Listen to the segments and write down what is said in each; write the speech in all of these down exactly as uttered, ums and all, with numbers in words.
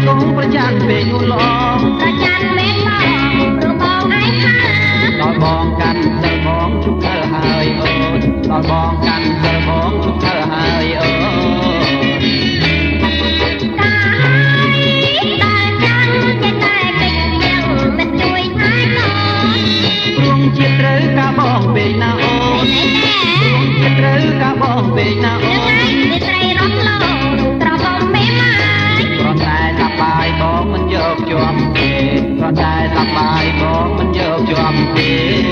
គង់ប្រចាំពេលនោះឡងប្រចាំពេលបងព្រោះបងឯងខាដល់បងកាន់ទៅបងជុកទៅហើយអូនដល់បងកាន់ទៅបងជុកទៅហើយអូនជាត្រូវកាបងពេកណាអូនជាត្រូវកាបងពេកណាអូនវាត្រីរត់លោត្របងមេម៉ាយគ្រាន់តែសប្បាយបងមិនយកជាប់ទេគ្រាន់តែសប្បាយបងមិនយកជាប់ទេ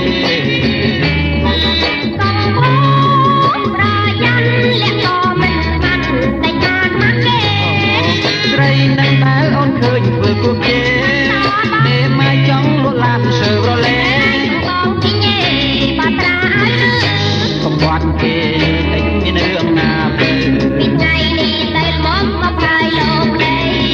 ត្រីនឹងដែលអូនឃើញធ្វើគូគេទេមកចង់លក់ឡានសើរលែគាត់គេតែមានរឿងណាពីថ្ងៃនេះតែមកមកហើយលោកនេះ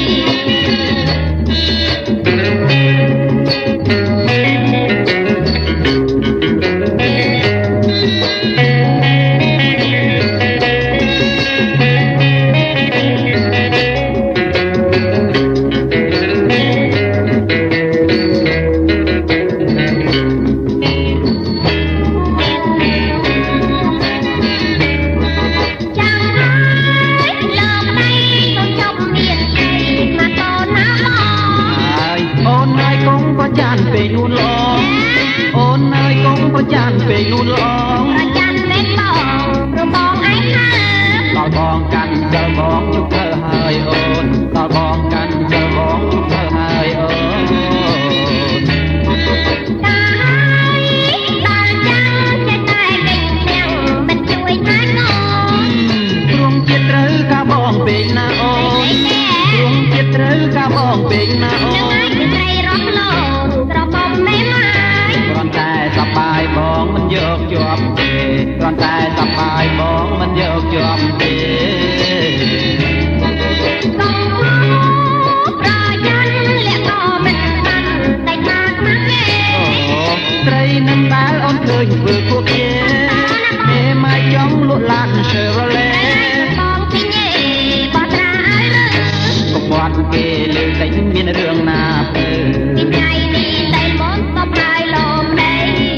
ចានពេលនោះឡងប្រចាំពេលបងព្រោះបងឯងខាដល់បងកាន់ទៅបងជុកទៅហើយអូនដល់បងកាន់ទៅបងជុកទៅហើយអូនដល់ចាំចិត្តតែពេញទាំងមិនជួយណាអូនព្រមចិត្តត្រូវកាបងពេកណាអូនព្រមចិត្តត្រូវកាបងពេកណាអូននឹងឯងត្រីរត់លោត្របងមេម៉ាយគ្រាន់តែសប្បាយបងមិនយកជាប់ទេគ្រាន់តែសប្បាយបងមិនយកជាប់ទេកុំប្រយ័ត្នលាក់ក៏មិនបានតែខាតមកទេអូត្រីនឹងដែលអូនឃើញធ្វើពួកគេទេមកចង់លក់ឡានសើរលែបងពីញេបោះត្រាឲ្យលើកុំបាត់គេលើតែមានរឿងណាទៅពីថ្ងៃនេះតែមកសប្បាយលោកនេះ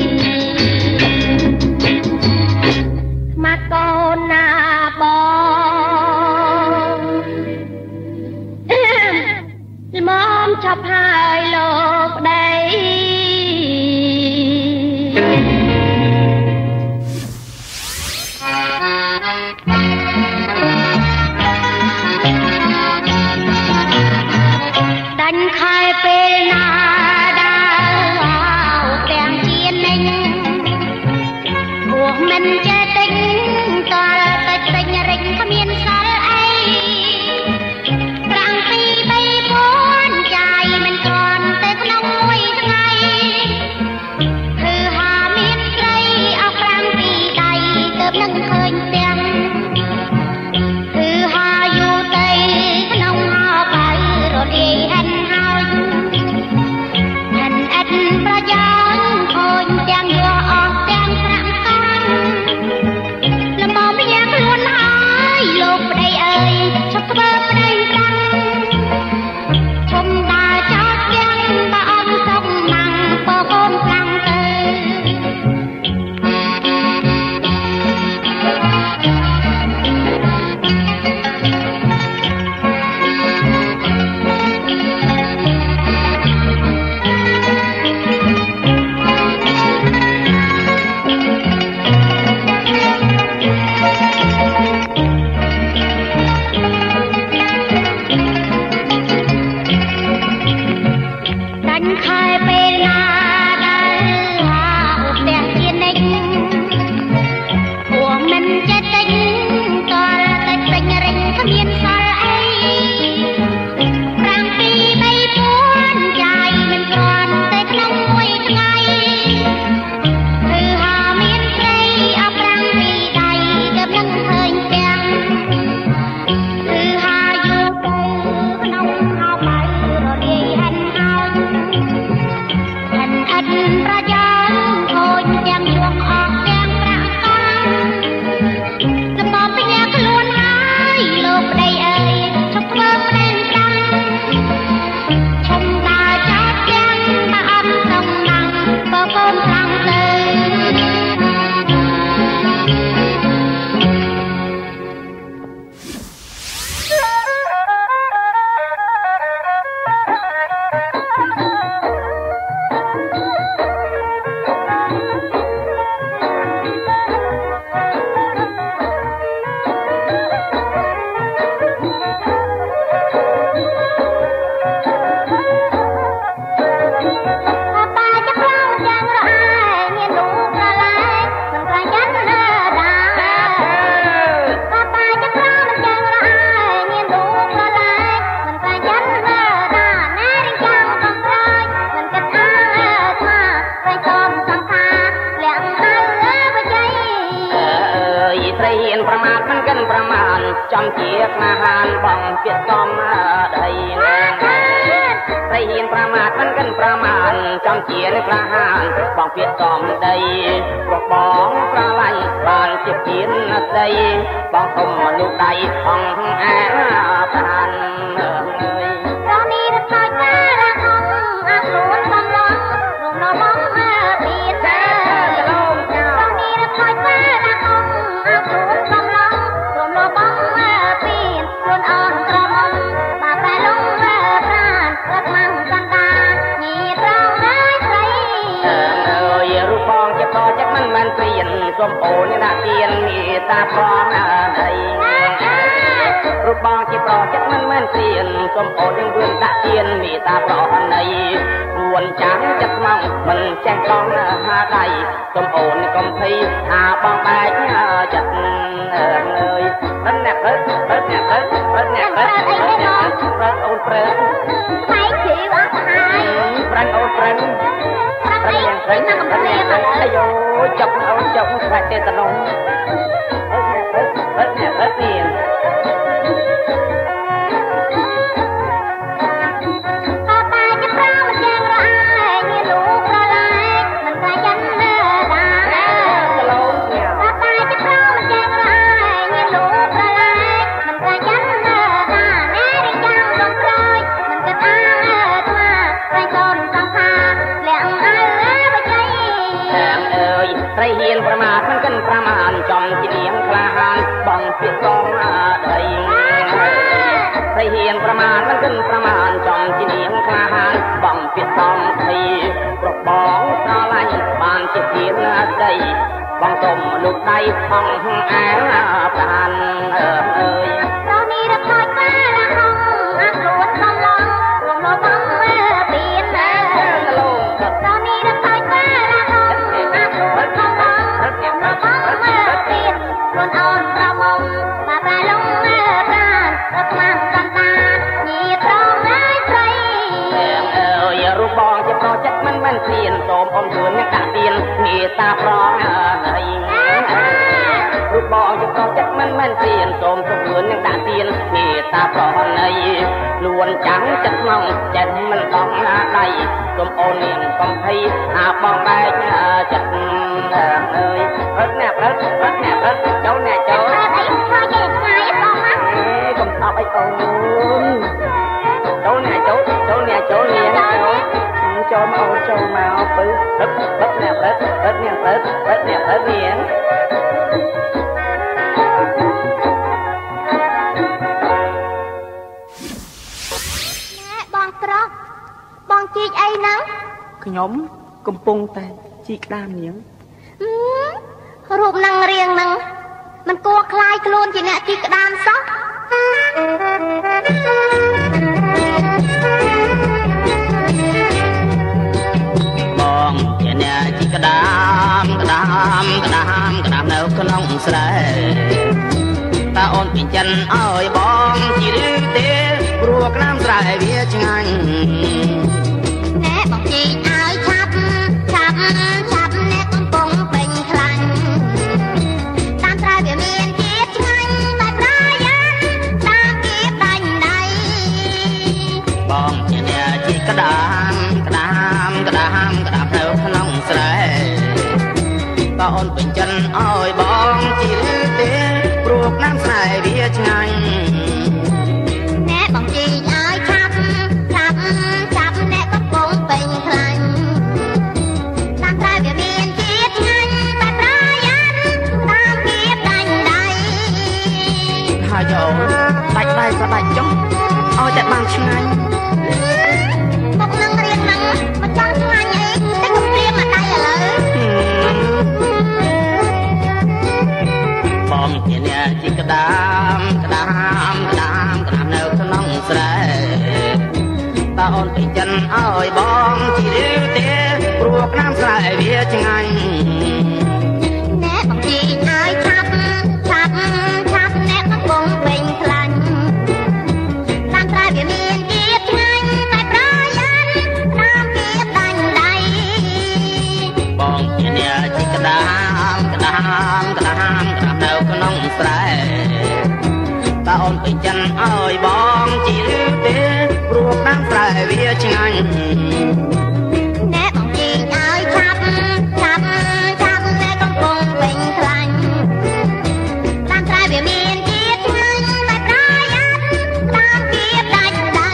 កូនណាបងល្មមឆាប់ហើយលោកប្តីដាច់ខែពេលណាដើរទាំងជាលេងពួកមិនចេះទិញតើតែទិញរិចគ្មានសល់អីប្រាំងពីរបីពួនចាយមិនគ្រាន់តែក្នុងមួយថ្ងៃគឺហាមានស្រីអស់ប្រាំងពីរដៃទើបនឹងឃើញទាំងគឺហាយូរទៅក្នុងហោបៅរលាយហិនហើយហិនអិតប្រយោជន៍ខូចទាំងយកអស់ទាំងស្រាក់កាំល្មមយ៉ាងខ្លួនហើយលោកប្តីអើយឈប់ធ្វើប្តីតាំងឈុំដើរចោលយ៉ាងបើអត់សុំណាំងបើកូនខ្លាំងទៅជាក្លាហានបងពាក្យសំដីតែហ៊ានប្រមាថមិនកិនប្រមាណចំជាក្លាហានបងពាក្យសំដីព្រោះបងស្រឡាញ់បានជាទៀនស្ដីបងសុំមនុស្សដៃអងអាប្រានអើយរនេះរកកាលអងអាខ្លួនសំឡងរំលងបងមានតែរនេះរកកាលអងអាខ្លួនសំឡងរំលងបងមានខ្លួនអងក្រមុំបាប្រែលងប្រានរត់មកសន្តានញីត្រង់ហើយស្រីអើយរូបបងជាបចិត្តមិនមែនព្រៀនសុំអូនដាក់ទៀនមេត្តាផងអីរូបបងជាប្រចិត្តមិនមែនព្រៀនសុំអូននឹងវឿនដាក់ទៀនមេត្តាប្រណីរួនចាំចិត្តមកមិនចេះកងហាដៃសុំអូនកុំភ័យថាបងបែកចិត្តអើយព្រឹកអ្នកព្រឹកព្រឹកអ្នកព្រឹកព្រឹកអ្នកព្រឹកព្រឹកព្រឹកអូនព្រឹកស្បែកជ្រីវអត់ហើយព្រឹកអូនព្រឹកព្រឹកយ៉ាងព្រឹកណាកំព្រឹកអាយូចុកអូនចុកស្បែកទេតនងព្រឹកអ្នកព្រឹកព្រឹកអ្នកព្រឹកនេះត្រីហ៊ានប្រមាថមិនកិនប្រមាណចំជានាងក្លាហានបងពាក្យសំដីត្រីហ៊ានប្រមាថមិនកិនប្រមាណចំជានាងក្លាហានបងពាក្យសំដីប្របងស្រឡាញ់បានជាទៀនស្ដីបងសុំមនុស្សដៃអងអាប្រានអើយរនេះរកកាលអងអាខ្លួនសំឡងរំលងបងមានតែរនេះរកកាលខ្លួនអនប្រមុំបាប្រែលងប្រានរត់មកសន្តានញីត្រង់ហើយស្រីអើយរូបបងជាប្រចិត្តមិនមែនព្រៀនសូមអនទួននឹងដាក់ទៀនមេត្តាប្រងអើយរូបបងជាប្រចិត្តមិនមែនព្រៀនសូមសុំទួននឹងដាក់ទៀនមេត្តាប្រណីខ្លួនចាំងចិត្តមកចិត្តមិនต้องដៃសូមអូននាងកំភៃអាបងបែកចិត្តអើយព្រឹកអ្នកព្រឹកព្រឹកអ្នកព្រឹកចូលអ្នកចូលអីខ្លាចគេឆ្ងាយបងមកកុំអប់អីអូនចូលអ្នកចូលចូលអ្នកចូលនាងចូលចូលមកអូនចូលមកពឹព្រឹកព្រឹកអ្នកព្រឹកព្រឹកអ្នកព្រឹកព្រឹកអ្នកព្រឹកនាងបងក្រោះបងជីកអីហ្នឹងខ្ញុំកំពុងតែជីកដើមនាងរូបនឹងរៀងនឹងមិនគួរคล้ายខ្លួនជាអ្នកជីកក្តាមសោះបងជាអ្នកជីកក្តាមក្តាមក្តាមក្តាមនៅក្នុងស្រែតើអូនពីចិនឲ្យបងជីឬទេព្រោះក្តាមស្រែវាឆ្ងាញ់ណែបងជីកឲ្យឆាប់ឆាប់ឆាប់អ្នកកំពុងពេញខ្លាញ់តាមស្រែវាមានជាតិឆ្ងាញ់បែបប្រយ៉ានតាមគៀបដាញ់ដៃបងជាអ្នកជីកក្តាមក្តាមក្តាមក្តាមនៅក្នុងស្រែតើអូនពេញចិនឲ្យបងជីឬទេព្រោះក្តាមស្រែវាឆ្ងាញ់ណែបងជីកឲ្យឆាប់ឆាប់ឆាប់អ្នកកំពុងពេញខ្លាញ់តាមស្រែវាមានជាតិឆ្ងាញ់បែបប្រយ៉ានតាមគៀបដាញ់ដៃហើយអូនដាច់ដៃក៏ដាច់ចុះឲ្យតែបានឆ្ងាញ់មកនឹងរៀនហ្នឹងមិនចង់ឆ្ងាញ់អីតែកុំព្រាមមកដៃឥឡូវបងជាអ្នកជីកក្តាមក្តាមក្តាមក្តាមនៅក្នុងស្រែតើអូនពេញចិនឲ្យបងជីឬទេព្រោះក្តាមស្រែវាឆ្ងាញ់ណែបងជីកឲ្យឆាប់ឆាប់ឆាប់អ្នកកំពុងពេញខ្លាញ់តាមស្រែវាមានជាតិឆ្ងាញ់បែបប្រយ៉ានតាមគៀបដាញ់ដៃបងជាអ្នកជីកក្តាមក្តាមក្តាមក្តាមនៅក្នុងស្រែតើអូនឲ្យបងជាទេព្រោះដាំប្រែវាឆ្ងាញ់ណែបងជីងឲ្យឆាប់ឆាប់ឆាប់ណែកំពុងពេញខ្លាញ់តាមត្រែវាមានជាតិឆ្ងាញ់តែប្រយ័ត្នតាមគៀបដាច់ដៃ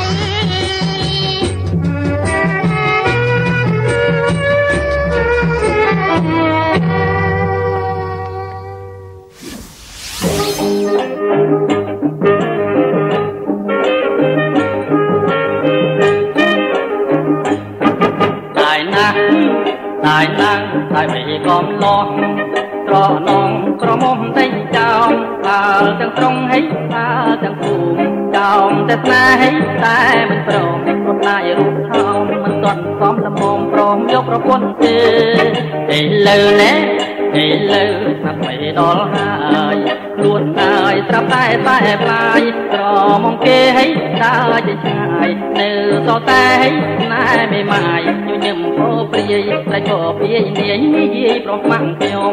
đại nang đại bị con lo trò non trò mồm tay chào ta chẳng trong hay ta chẳng phù chào tết na hay ta mình prom rốt lại rút thao mình toàn xóm làm mồm prom dốc rốt quân tê để lơ lẽ để lơ thật phải đó hai luôn ai trap tai tai lai trò mong kê hay ta chỉ chạy nêu so ta hay nai mê mai như nhầm phố bì lại phố bì nhảy prom mang nhom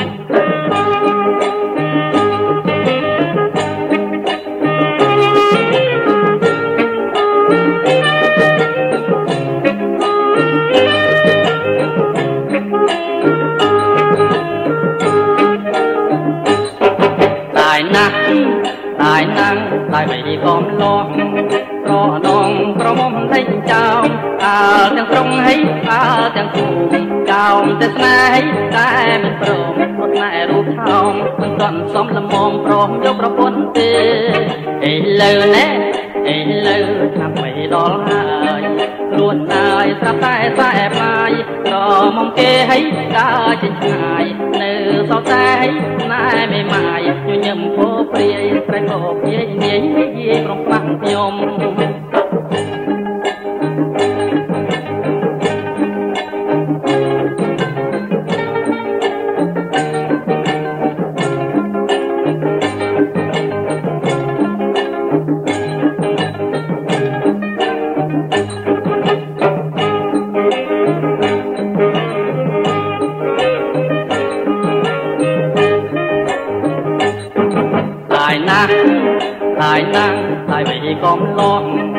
đại năng đại bị con lo trò non trò mong thấy chào à tiếng trong hay à tiếng phù chào tết na hay ta mình prom một ngày rút thao mình toàn xóm làm mồm prom dốc rốt quân tê ê lơ nè ê lơ làm mày đó hai luôn ai sắp tay tay mai trò mong kê hay ta trên ngày nêu sao ta hay nai mê mai như nhầm phố bì trái phố bì nhảy prom mang nhom đại năng đại bị con lo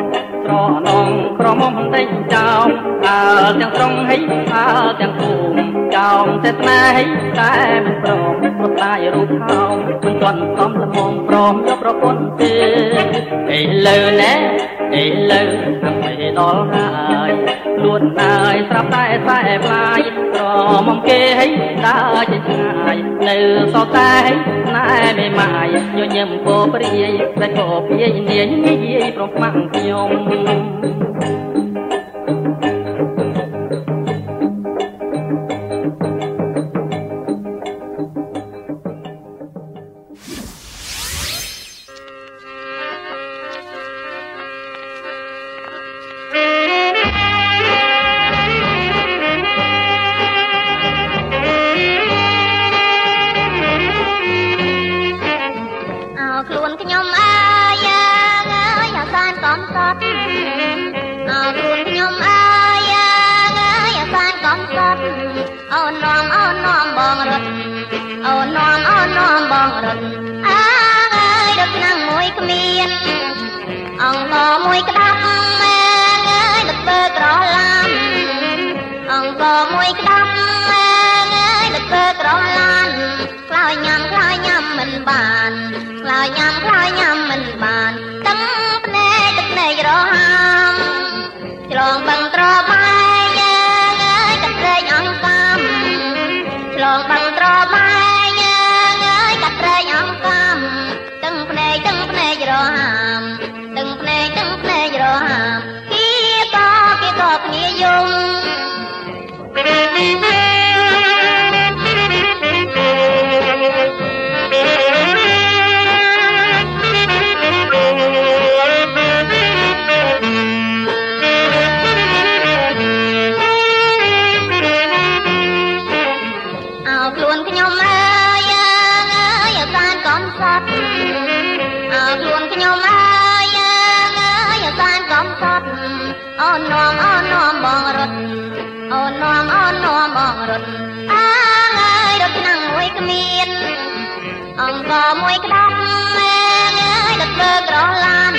trò non trò mong tay chào à tiếng trong hay à tiếng phù chào tết na hay ta mình prom rốt lại rút thao mình toàn xóm làm mồm prom dốc rốt quân tê ê lơ nè ê lơ làm mày đó hai luôn ai sắp tay tay lai trò mong kê hay ta trên ngày nêu so ta hay nai mê mai như nhầm phố bì trái phố bì nhảy prom mang nhomអង្គមួយក្តាប់អើយដឹកលើក្រឡាន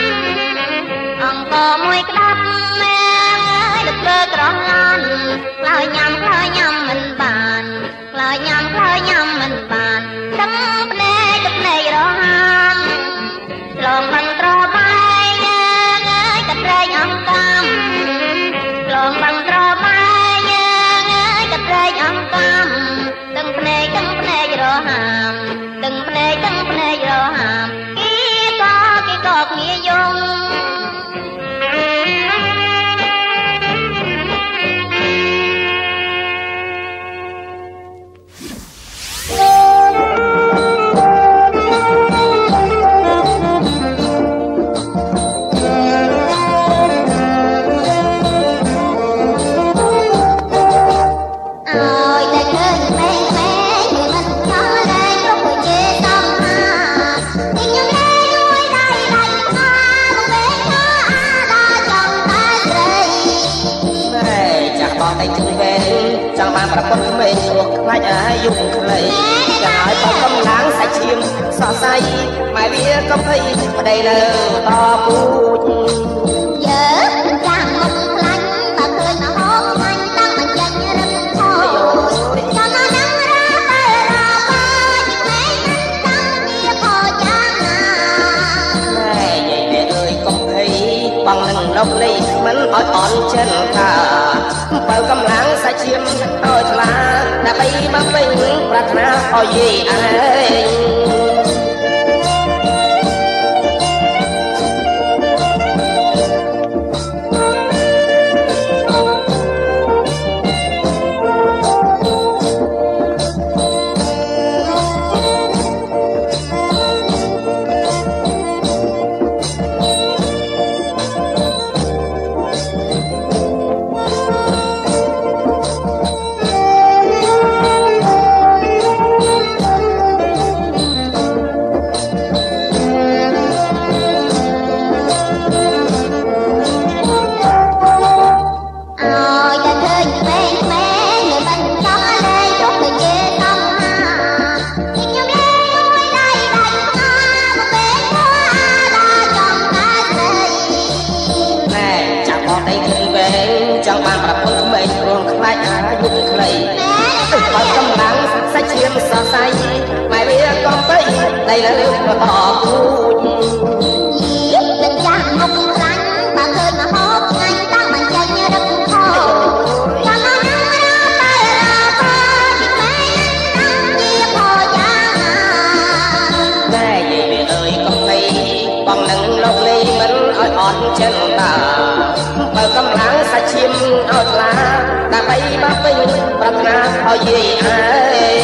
มวยกระดับแม่ดึกเลิกร้องล้านกลายยำกลายยำมันบานกลายยำกลายยำมันบานดังเปลยดังเปลยร้องหามลองบังตรอใบเงยกระเตยอังกำลองบังตรอใบเงยกระเตยอังกำดังเปลยดังเปลยร้องหามดังเปลยดังเปลยร้องหามกี่กอกี่กอกมียงประพฤติไม่ชั่วคล้ายอายุใครจะหายต้องกำลังใส่เชียมสอดใส่หมายเรียกก็ให้มาได้เลยต่อปูเยอะจางมุกพลันตาเคยมาหอมมันตั้งมันยังรับโทษตอนนั้นนั่งรอไปรอไปยิ่งแม่ตั้งเมียพอจางแม่ใหญ่แม่เอ้ยก็ให้บางหนึ่งลบเลยมันอ่อนอ่อนเช่นค่ะเปิดกำลังใส่เชียมต่อยลาแต่ไปมาเป็นปรารถนาอ้อยเอ้ยđây là nước mà tỏ vuiเป็นยากงงครั้งบางเคยมาพบไงตั้งมันใจเนื้อดังพ่อทำมานั่งรอไปรอไปที่แม่นั่งเยี่ยพอยาแม่ใหญ่เอ่ยก็ให้บางหนึ่งลงเลยมันอ่อนอ่อนเช่นตาเปิดกำลังสะชิมเอาลาแต่ไปบ้าไปปรารถนาเอาเยี่ยเอ้ย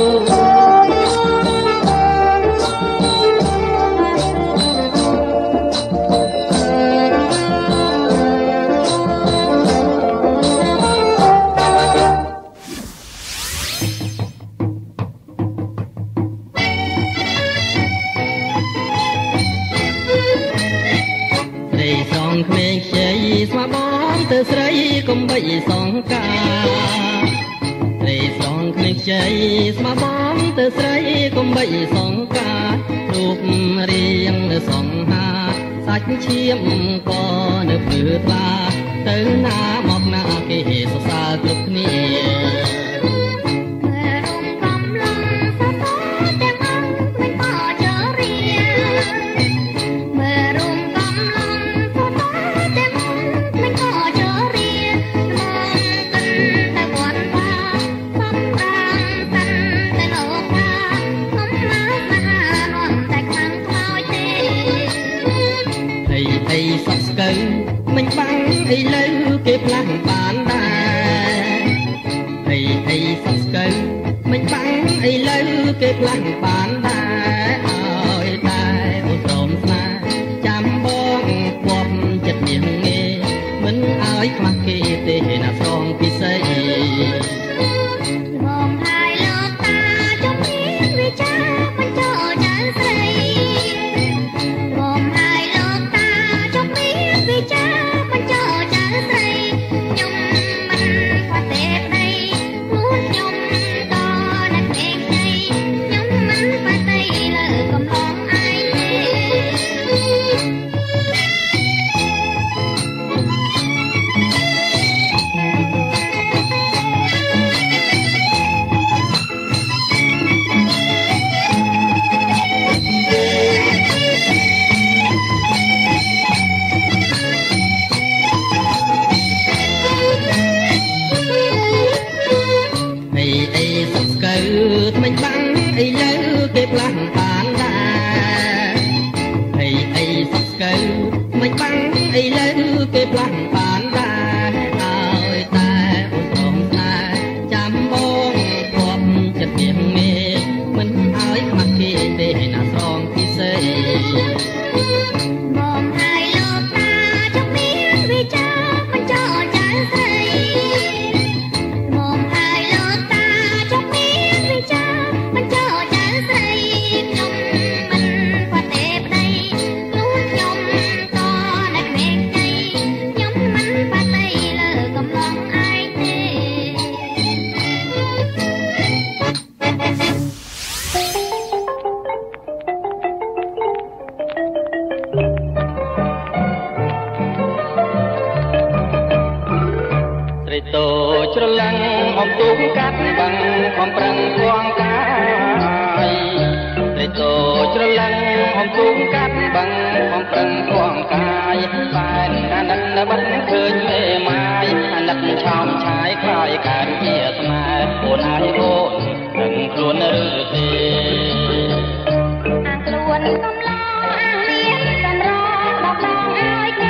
ស្រីកុំបីសងកាត្រីសងគ្មានជ័យស្មាបងទៅស្រីកុំបីសងការូបរាងនៅសងហាសាច់ឈាមក៏នៅភ្លឺថ្លាទៅណាមកណាគេសរសើរគ្រប់គ្នាមិនបាំងអីលើគេផ្លាស់បានដែរអីអីសស្កើមិនបាំងអីលើគេផ្លាស់បានដែរអើយតែអូនព្រមស្នេហ៍ចាំបងពាប់ចិត្តមាសងាមិនអើយខ្មាស់គេទេណាស្រងពិសេសបងហើយលោកតាចុះមានវិចារមិនចូលចៅស្រីបងហើយលោកតាចុះមានវិចារត្រីតូចច្រឡឹងអំទូកកាត់បាំងបំប្រឹងគួងកាយត្រីតូចច្រឡឹងអំទូកកាត់បាំងបំប្រឹងគួងកាយបែនអាណិតបាត់ឃើញមេម៉ាយអាណិតឆោមឆាយខ្លាយកើតជាស្នេហ៍អូនអាយអូនដឹងខ្លួនឬទេអាខ្លួនកំឡងអាមានកំរបបងឲ្យគេ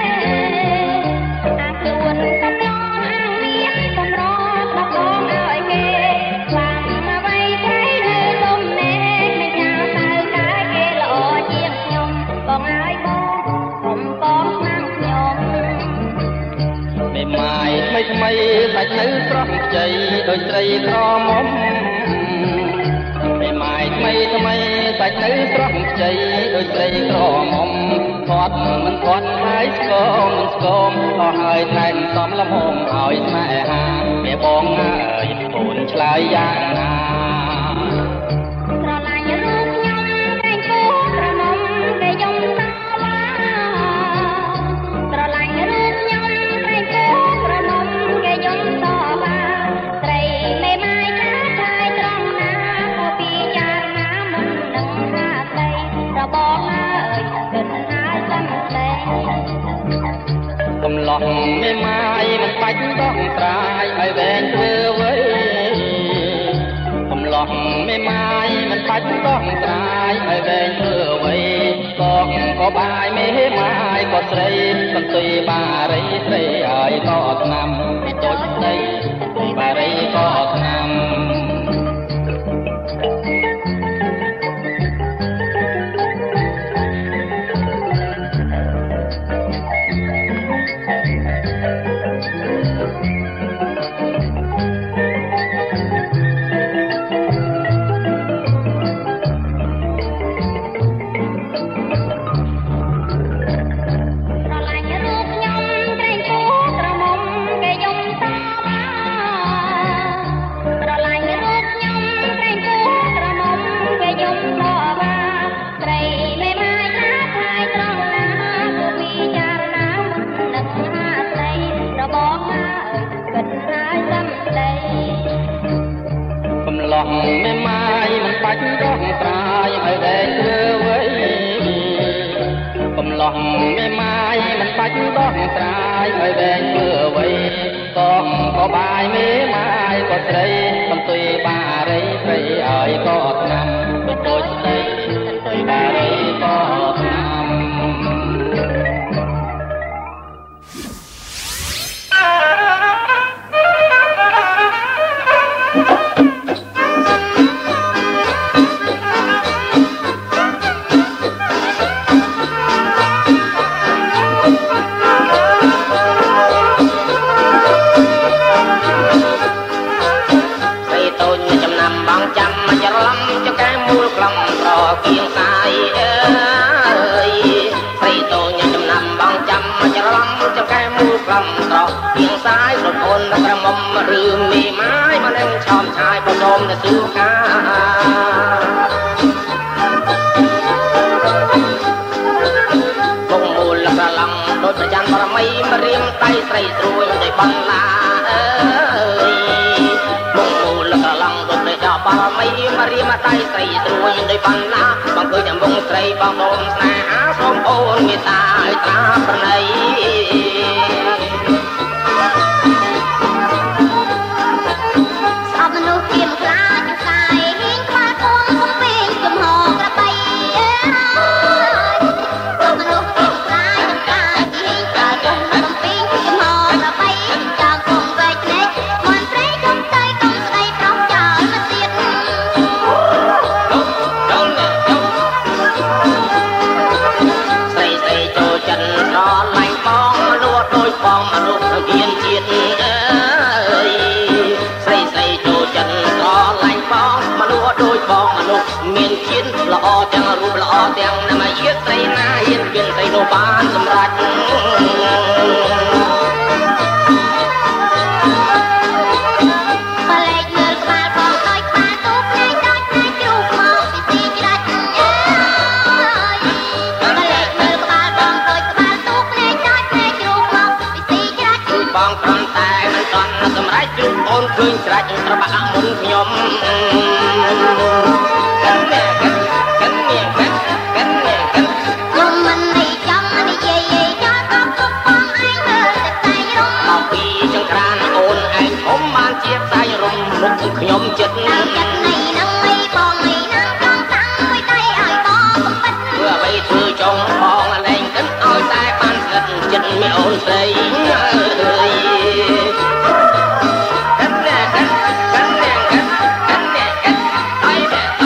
អាខ្លួនកំឡងអាមានកំរបបងឲ្យគេស្វាំអ្វីស្រីនៅលំនេមិនញ៉ាទៅកាយគេល្អជាងខ្ញុំបងឲ្យបងកុំកងឆ្នាំខ្ញុំមេម៉ាយថ្មីថ្មីសាច់នៅស្រស់ខ្ចីដូចស្រីក្រមុំមេម៉ាយថ្មីថ្មីសាច់នៅស្រស់ខ្ចីដូចស្រីក្រមុំគាត់មិនគាត់ហើយស្គមមិនស្គមក៏ហើយថែមសំលំហងឲ្យស្នេហាមេបងអើយអូនឆ្លើយយ៉ាងណាស្រឡាញ់រូបខ្ញុំតែងគូក្រមុំគេយំតវ៉ាស្រឡាញ់រូបខ្ញុំតែងគូក្រមុំគេយំតវ៉ាស្រីមេម៉ាយកាឆ្លើយត្រង់ណាក៏ពីចារណាមុននឹងហាស្ដីរបងអើយគិតហើយសំស្ដីកំឡោះមេម៉ាយមិនបាច់ต้องត្រាយឲ្យវែងធ្វើអ្វីកំឡោះមេម៉ាយមិនបាច់ต้องត្រាយឲ្យវែងធ្វើអ្វីក៏ក៏បាយមេម៉ាយក៏ស្រីកន្ទុយបារីស្រីហើយក៏ឆ្នាំពីតូចស្ដីបារីក៏ឆ្នាំមេម៉ាយមិនបាច់ต้องត្រាយឲ្យវែងធ្វើអ្វីកំឡោះមេម៉ាយមិនបាច់ต้องត្រាយឲ្យវែងធ្វើអ្វីក៏ក៏បាយមេម៉ាយក៏ស្រីកន្ទុយបារីស្រីឲ្យក៏ឆ្នាំមិនដូចស្ដីកន្ទុយបារីក៏ឆ្នាំគៀងសាយអើយស្រីតូចចំណាំបងចាំច្រឡំចង្កែមូលក្លំត្រកគៀងសាយប្រពន្ធក្រមុំឬមេម៉ាយមកនឹងឆោមឆាយបសូមទៅទូកាបងមូលប្រឡំដូចប្រច័នបរមីមករៀមដៃស្រីស្រួយដោយបន្លាអើយបងមូលប្រឡំដូចប្រច័នបរមីមករៀមដៃស្រីស្រួយដោយបន្លាបងឃើញតែបងស្រីបងដូនស្នេហាសូមអូនមេត្តាឲ្យត្រាប្រណីស្អប់មនុស្សពីខ្លាចកាយហៀងខ្លាចគង់គំពេងចំហក្របីអើយស្អប់មនុស្សពីខ្លាចកាយហៀងខ្លាចគង់គំពេងចំហក្របីចាងគង់វែកភ្នែកមន់ព្រៃកុំទៅកុំស្ដីប្រោះចោលមកទៀតស្រីស្រីចូលចិនស្រឡាញ់បងលួតដូចបងមនុស្សគៀនជាតិអើយស្រីស្រីចូលចិនស្រឡាញ់បងមនុស្សដូចបងមនុស្សមានជាតិល្អទាំងរូបល្អទាំងណាមយាស្រីណាហ៊ានគៀនស្រីនោះបានសម្រេចបងគ្រាន់តែមិនសម្រាប់ជុំអូនឃើញស្រេចប្របាក់មុនខ្ញុំកាន់ណែកាន់កាន់ញ៉ាកាន់កាន់ញ៉ាកាន់ខ្ញុំមិននៃចង់និយាយចោលក៏ពុកបងឯងមើលតែតែរំមកពីចង្ក្រានអូនឯងធំបានជាផ្សាយរំមុខខ្ញុំចិត្តដល់ចិត្តនៃនឹងអីបងអីនឹងចង់តាំងមួយដៃឲ្យបងពិតធ្វើអ្វីធ្វើចង់ផងលែងគិតឲ្យតែបានស្កិតចិត្តមានអូនស្រីអើយកាន់ណែកាន់កាន់ណែកាន់កាន់ណែកាន់ហើយ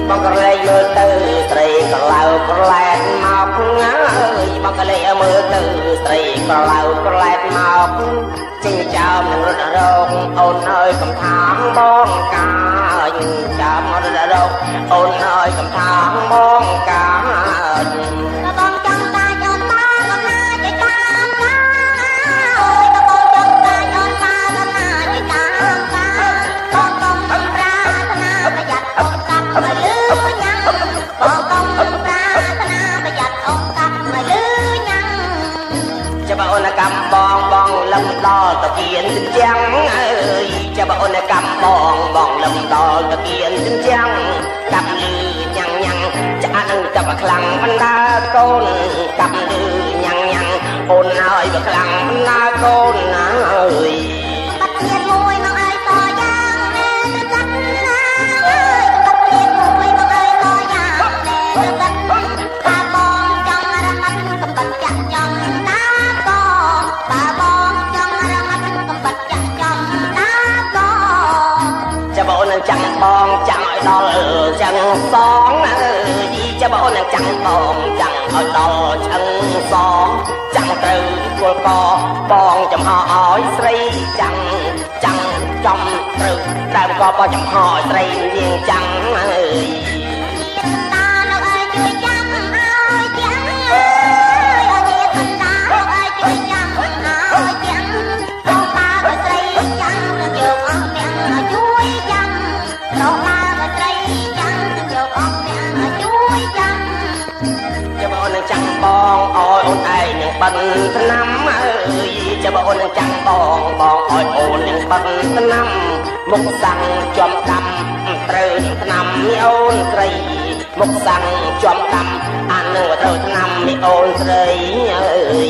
បងក៏លេងមើលទៅស្រីក៏ឡៅក៏ឡែតមកអើយបងក៏លេងមើលទៅស្រីក៏ឡៅក៏ឡែតមកចេញចោមនឹងរត់រោគអូនអើយកំថាងបងកាយចោមរត់រោគអូនអើយកំថាងបងកាយបងចង់តាយនតាកំណាចតាមកាអើយបងចង់តាយនតាកំណាចតាមកាបងកុំប្រាថ្នាប្រយ័ត្នអូនកាប់មកលឺញ៉ាំបងកុំប្រាថ្នាប្រយ័ត្នអូនកាប់មកលឺញ៉ាំចាំអូនកម្មបងបងលឹមដល់តកៀនជញ្ជាំងអើយចាំអូនកម្មបងបងលឹមដល់តកៀនជញ្ជាំងកាប់លឺញ៉ាំងញ៉ាំងចាក់នឹងចាប់ខ្លាំងបណ្ដាកូនកាប់លឺញ៉ាំងញ៉ាំងអូនហើយបើខ្លាំងបណ្ដាកូនអើយបាត់ទៀតមួយមកឲ្យតយ៉ាងណែទៅកាត់ណាអើយបាត់ទៀតមួយមកឲ្យតយ៉ាងណែទៅកាត់ថាបងចង់រមាត់កំបាត់ចាក់ចំណាបងបើបងចង់រមាត់កំបាត់ចាក់ចំណាបងចាំអូននឹងចាំបងចាំឲ្យដល់ចឹងសងអើយចាំអូននឹងចាំបងចាំឲ្យដល់ចឹងសងចាំត្រូវគល់កបងចំហឲ្យស្រីចាំចាំចំត្រូវដើមកបងចំហឲ្យស្រីនាងចាំអើយតាលោកអើយជួយចាំឲ្យចាំអើយអត់មានតាលោកអើយជួយចាំឲ្យចាំលោកតាបើស្រីចាំយកអស់ទាំងជួយចាំលោកតាបើស្រីចាំយកអស់ទាំងជួយចាំចាំអូននឹងចាំបងឲ្យអូនឯងនឹងបិណ្ឌឆ្នាំអើយចាំអូននឹងចាំបងបងឲ្យអូននឹងបិណ្ឌឆ្នាំមុខសាំងជាប់ដាំត្រូវឆ្នាំនេះអូនស្រីមុខសាំងជាប់ដាំអានឹងត្រូវឆ្នាំនេះអូនស្រីអើយ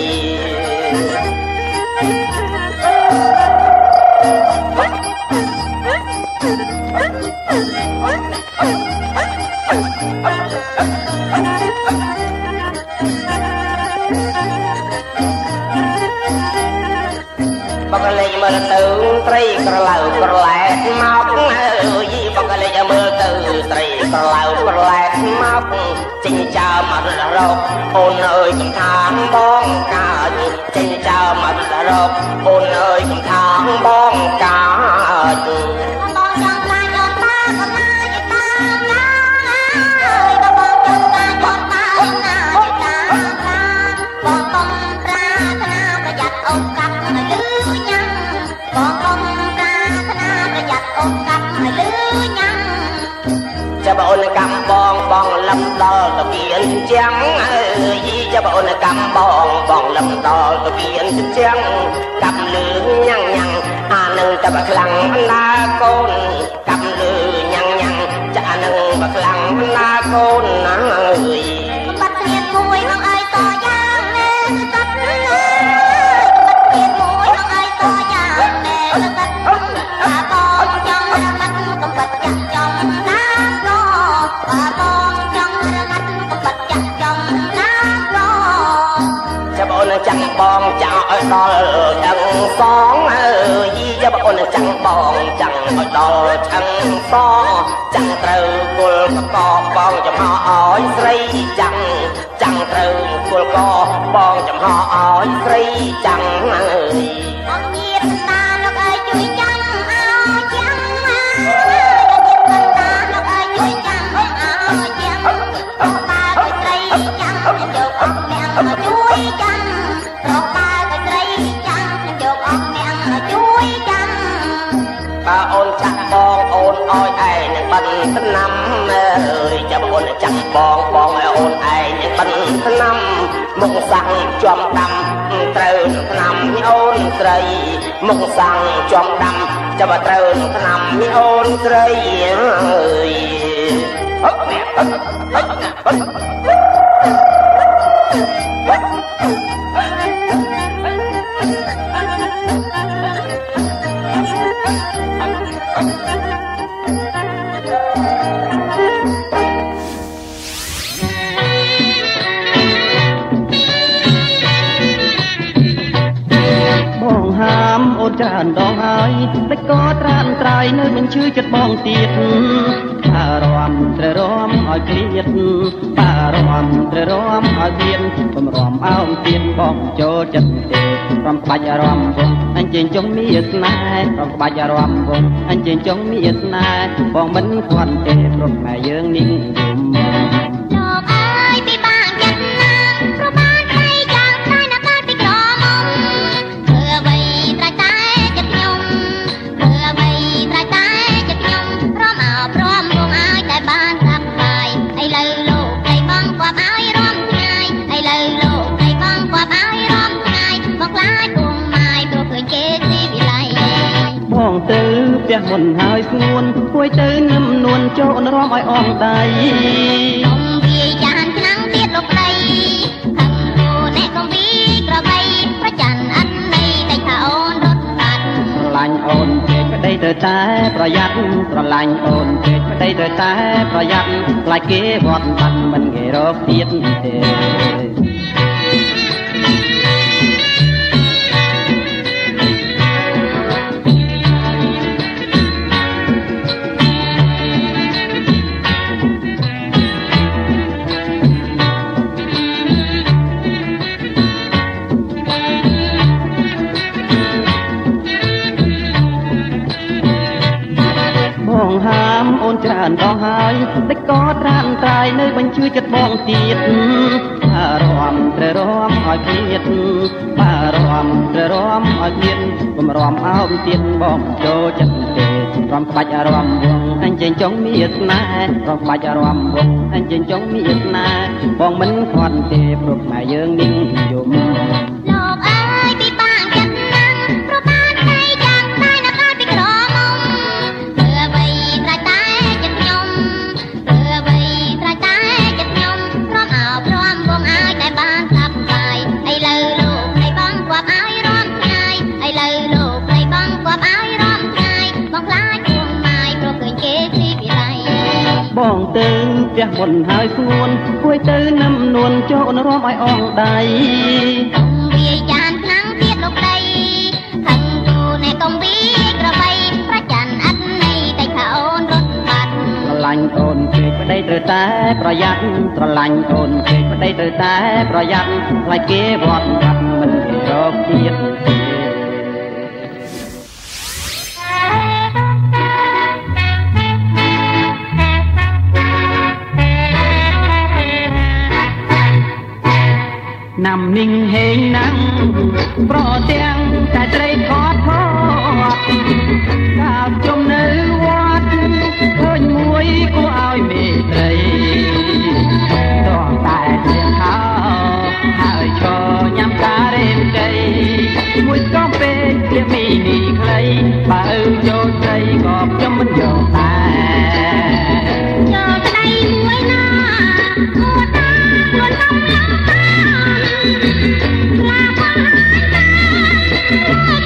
បងលេងមើលទៅត្រីក្រឡៅក្រឡែតមកអើយបងលេងមើលទៅត្រីក្រឡៅក្រឡែតមកចេញចោលមករកអូនអើយកំថាងបងកាយចេញចោលមករកអូនអើយកំថាងបងកាយបងចង់តាយនតាកំណាចតាមកាអើយបងចង់តាយនតាកំណាចតាមកាបងកុំប្រាថ្នាប្រយ័ត្នអូនកាប់មកលឺញ៉ាំបងកុំប្រាថ្នាប្រយ័ត្នអូនកាប់មកលឺញ៉ាំចាំអូនកម្មបងបងលឹមដល់តកៀនជញ្ជាំងអើយចាំអូនកម្មបងបងលឹមដល់តកៀនជញ្ជាំងកាប់លឺញ៉ាំងញ៉ាំងអានឹងតែបើខ្លាំងបណ្ដាកូនកាប់លឺញ៉ាំងញ៉ាំងចាអានឹងបើខ្លាំងបណ្ដាកូនណាអើយបាត់ទៀតមួយមកឲ្យតយ៉ាងណែទៅកាត់ណាបាត់ទៀតមួយមកឲ្យតយ៉ាងណែទៅកាត់ថាបងចង់រមាត់កំបាត់ចាក់ចំណាបងបើបងចង់រមាត់កំបាត់ចាក់ចំណាបងចាំអូនចាំបងចាំឲ្យដល់ចាំសងអើយចាំអូនចាំបងចាំឲ្យដល់ចាំសងចាំត្រូវគល់កកបងចំហឲ្យស្រីចាំចាំត្រូវគល់កបងចំហឲ្យស្រីចាំអើយអត់មានតាលោកអើយជួយចាំឲ្យចាំអើយអត់មានតាលោកអើយជួយចាំឲ្យចាំលោកតាក៏ស្រីចាំយកអស់អ្នកជួយចាំលោកតាក៏ស្រីចាំយកអស់អ្នកជួយចាំបើអូនចាក់បងអូនឲ្យឯងនឹងបិណ្ឌឆ្នាំអើយចាំអូនចាក់បងបងឲ្យអូនឯងនឹងបិណ្ឌឆ្នាំមុខសាំងជាប់ដាំត្រូវឆ្នាំនេះអូនស្រីមុខសាំងជាប់ដាំចាំបើត្រូវឆ្នាំនេះអូនស្រីអើយហឹកនេះហឹកហឹកហឹកបងហាមអូនចានដងហើយតែក៏ត្រាំត្រៃនៅមិនឈឺចិត្តបងទៀតបារម្ភត្ររំឲ្យគ្រៀតបារម្ភត្ររំឲ្យគ្រៀតបំរំអោមទៀតបងចូលចិត្តទេរំបាច់រំវងអញ្ជើញចុងមានស្នេហ៍រំបាច់រំវងអញ្ជើញចុងមានស្នេហ៍បងមិនខ្វាន់ទេព្រោះម៉ែយើងនេះយំលោកអើយពីបាក់ចិត្តណាស់ប្របានใจចាំតែណាកាពីក្រមុំធ្វើអ្វីត្រៃតែចិត្តខ្ញុំធ្វើអ្វីត្រៃតែចិត្តខ្ញុំព្រមអោព្រមវងឲ្យតែបានសាប់បាយឥឡូវលោកឲ្យបងគប់ឲ្យរំឆ្ងាយឥឡូវលោកឲ្យបងគប់ឲ្យរំឆ្ងាយមកខ្លាចពុំម៉ាយព្រោះឃើញគេស៊ីវិល័យបងទៅផ្ទះមុនហើយស្ងួនពួយទៅនឹមនួនចូលរំឲ្យអងដៃកុំវាចានឆ្នាំងទៀតលោកស្រីខឹងគូអ្នកកុំវីក្របីប្រច័នអិននៃតែថាអូនរត់បាត់ស្រឡាញ់អូនពេកប្តីទៅតែប្រយ័ត្នស្រឡាញ់អូនពេកប្តីទៅតែប្រយ័ត្នខ្លាចគេវត្តបាត់មិនគេរកទៀតទេបងហាមអូនច្រើនដល់ហើយតែក៏ត្រាំត្រៃនៅបញ្ឈឺចិត្តបងទៀតបារម្ភត្ររំឲ្យគ្រៀតបារម្ភត្ររំឲ្យគ្រៀតបំរំអោមទៀតបងចូលចិត្តទេរំបាច់រំវងអញ្ជើញចុងមានស្នេហ៍រំបាច់រំវងអញ្ជើញចុងមានស្នេហ៍បងមិនខ្វាន់ទេព្រោះម៉ែយើងនេះយំលោកអើយពីបាក់ចិត្តណាស់ប្របានใจចាំតែណាកាពីក្រមុំធ្វើអ្វីត្រៃតែចិត្តខ្ញុំធ្វើអ្វីត្រៃតែចិត្តខ្ញុំព្រមអោព្រមវងឲ្យតែបានសាប់បាយឥឡូវលោកឲ្យបងគប់ឲ្យរំឆ្ងាយឥឡូវលោកឲ្យបងគប់ឲ្យរំឆ្ងាយបងខ្លាចពុំម៉ាយព្រោះឃើញគេស៊ីវិល័យបងទៅផ្ទះមុនហើយស្ងួនពួយទៅនឹមនួនចូលរំឲ្យអងដៃកុំវាចានឆ្នាំងទៀតលោកស្រីខឹងគូអ្នកកុំវីក្របីប្រច័នអិននៃតែថាអូនរត់បាត់ស្រឡាញ់អូនពេកប្តីត្រូវតែប្រយ័ត្នស្រឡាញ់អូនពេកប្តីត្រូវតែប្រយ័ត្នខ្លាចគេវត្តបាត់មិនគេរកទៀតណាំninhហេងណាំងប្រទាំងតែត្រីខត់ខត់កាលជុំនៅវត្តឃើញមួយគួរឲ្យមេត្រីតោះតែជាខោហើយឈរញ៉ាំការេមជ័យមួយស្គមពេកជាមីនីខ្លីបើចូលស្រីក៏ខ្ញុំមិនយកដែរយកស្ដីមួយណាគួរតាខ្លួនខ្ញុំឡើង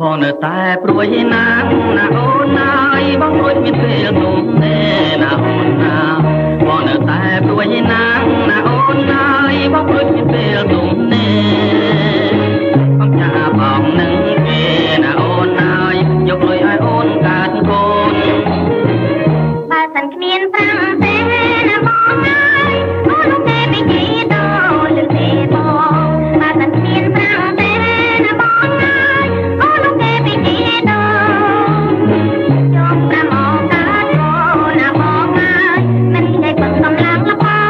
បងនៅតែព្រួយណាស់ណាអូនណាយបងរួចមានពេលទុំទេណាអូនណាបងនៅតែព្រួយណាស់ណាអូនណាយបងរួចមានពេលទុំទេបងចាបងនឹងគេណាអូនណាយយកលុយឲ្យអូនកើតកូនបើសិនគ្មានប្រាំទេណាបងណាយអូនទេពីជីតោលឺទេបងបើសិនគ្មានប្រាំទេណាបងណាយអូនទេពីជីតោយកប្រាំមកកើតកូនណាបងណាយមិនได้ពឹងកំឡាំងល្បាយ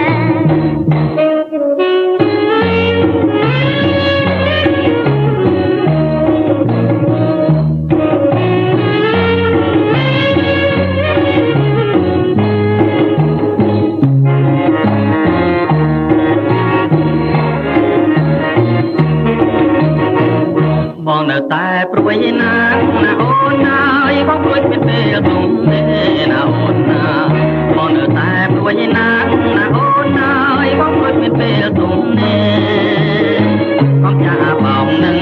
បងនៅតែព្រួយណាស់ណាអូនណាយបងព្រួយមានពេលទុំទេណាអូនណាបងនៅតែព្រួយណាស់ណាអូនណាយបងព្រួយមានពេលទុំទេបងចាបងនឹង